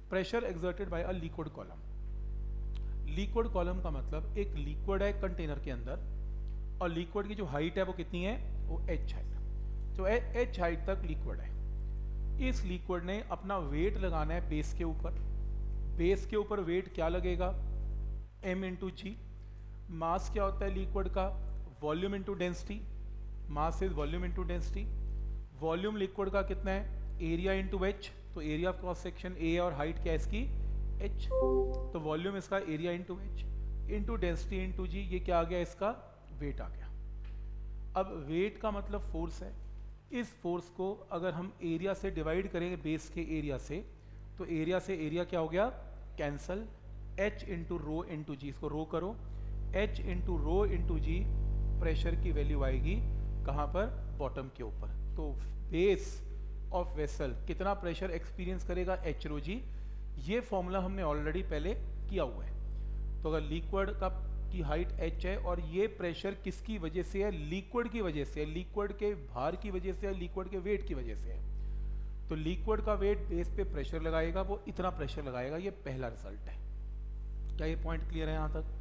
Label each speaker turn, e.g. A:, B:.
A: Pressure exerted by a liquid column. Liquid column का मतलब एक लिक्विड है कंटेनर के अंदर, और लिक्विड की जो हाइट है वो कितनी है, वो h हाइट, तो h हाइट तक लिक्विड है। इस लिक्विड ने अपना वेट लगाना है बेस के ऊपर। बेस के ऊपर वेट क्या लगेगा, m इंटू जी। मास क्या होता है लिक्विड का, volume into density. Mass is volume into density. Volume liquid का कितना है, एरिया इंटू एच, तो area of cross section a और हाइट क्या है इसकी, h, तो वॉल्यूम इसका area into h into density into g, ये क्या आ गया, इसका वेट आ गया। अब वेट का मतलब फोर्स है। इस फोर्स को अगर हम एरिया से डिवाइड करेंगे, बेस के एरिया से, तो एरिया से एरिया क्या हो गया, cancel, h into rho into g, इसको रो करो, h into rho into g, pressure की वैल्यू आएगी कहाँ पर, बॉटम के ऊपर। तो बेस ऑफ वेसल कितना प्रेशर एक्सपीरियंस करेगा, h रो जी। ये फॉर्मूला हमने ऑलरेडी पहले किया हुआ है। तो अगर लिक्विड का की हाइट h है और ये प्रेशर किसकी वजह से है, लिक्विड की वजह से है, लिक्विड के भार की वजह से है, लिक्विड के वेट की वजह से है, तो लिक्विड का वेट बेस पे प्रेशर लगाएगा, वो इतना प्रेशर लगाएगा। ये पहला रिजल्ट है। क्या ये पॉइंट क्लियर है यहाँ तक?